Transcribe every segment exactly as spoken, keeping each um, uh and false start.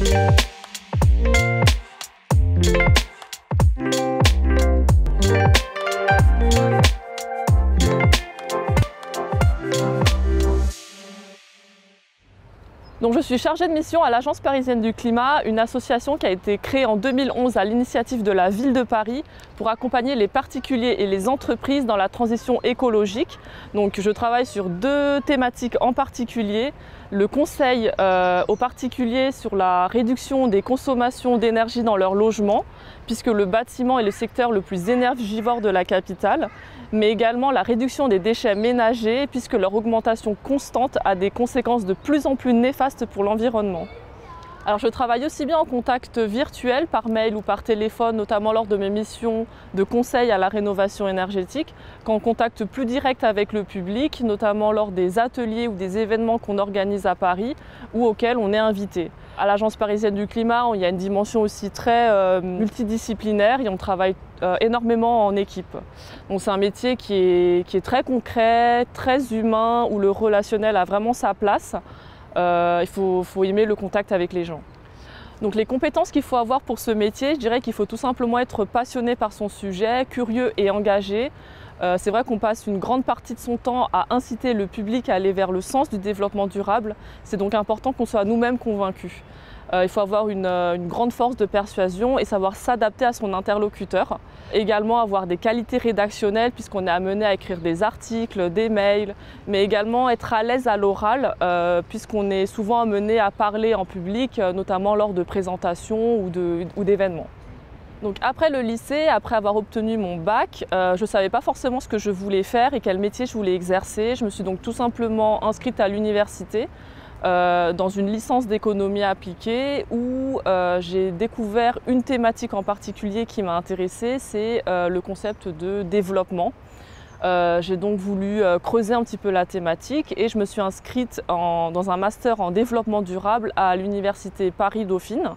Donc, je suis chargée de mission à l'Agence parisienne du climat, une association qui a été créée en deux mille onze à l'initiative de la ville de Paris pour accompagner les particuliers et les entreprises dans la transition écologique. Donc, je travaille sur deux thématiques en particulier. Le conseil euh, aux particuliers sur la réduction des consommations d'énergie dans leur logement, puisque le bâtiment est le secteur le plus énergivore de la capitale, mais également la réduction des déchets ménagers, puisque leur augmentation constante a des conséquences de plus en plus néfastes pour l'environnement. Alors, je travaille aussi bien en contact virtuel, par mail ou par téléphone, notamment lors de mes missions de conseil à la rénovation énergétique, qu'en contact plus direct avec le public, notamment lors des ateliers ou des événements qu'on organise à Paris ou auxquels on est invité. À l'Agence parisienne du climat, il y a une dimension aussi très euh, multidisciplinaire et on travaille euh, énormément en équipe. Donc, c'est un métier qui est, qui est très concret, très humain, où le relationnel a vraiment sa place. Euh, il faut, faut aimer le contact avec les gens. Donc, les compétences qu'il faut avoir pour ce métier, je dirais qu'il faut tout simplement être passionné par son sujet, curieux et engagé. Euh, c'est vrai qu'on passe une grande partie de son temps à inciter le public à aller vers le sens du développement durable. C'est donc important qu'on soit nous-mêmes convaincus. Euh, il faut avoir une, une grande force de persuasion et savoir s'adapter à son interlocuteur. Également avoir des qualités rédactionnelles puisqu'on est amené à écrire des articles, des mails, mais également être à l'aise à l'oral euh, puisqu'on est souvent amené à parler en public, notamment lors de présentations ou de, ou d'événements. Donc, après le lycée, après avoir obtenu mon bac, euh, je ne savais pas forcément ce que je voulais faire et quel métier je voulais exercer. Je me suis donc tout simplement inscrite à l'université euh, dans une licence d'économie appliquée où euh, j'ai découvert une thématique en particulier qui m'a intéressée, c'est euh, le concept de développement. Euh, j'ai donc voulu euh, creuser un petit peu la thématique et je me suis inscrite en, dans un master en développement durable à l'université Paris-Dauphine.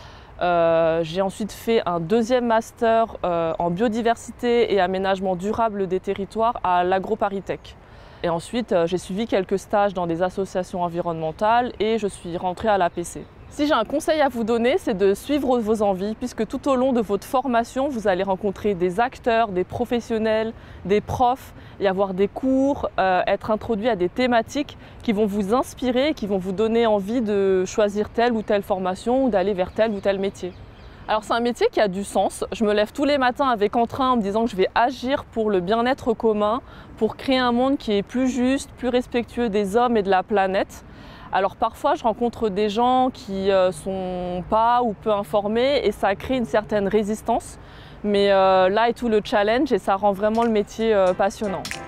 Euh, j'ai ensuite fait un deuxième master euh, en biodiversité et aménagement durable des territoires à l'AgroParisTech. Et ensuite, euh, j'ai suivi quelques stages dans des associations environnementales et je suis rentrée à l'A P C. Si j'ai un conseil à vous donner, c'est de suivre vos envies, puisque tout au long de votre formation, vous allez rencontrer des acteurs, des professionnels, des profs, y avoir des cours, euh, être introduit à des thématiques qui vont vous inspirer, qui vont vous donner envie de choisir telle ou telle formation ou d'aller vers tel ou tel métier. Alors, c'est un métier qui a du sens. Je me lève tous les matins avec entrain en me disant que je vais agir pour le bien-être commun, pour créer un monde qui est plus juste, plus respectueux des hommes et de la planète. Alors parfois, je rencontre des gens qui ne euh, sont pas ou peu informés et ça crée une certaine résistance. Mais euh, là est tout le challenge et ça rend vraiment le métier euh, passionnant.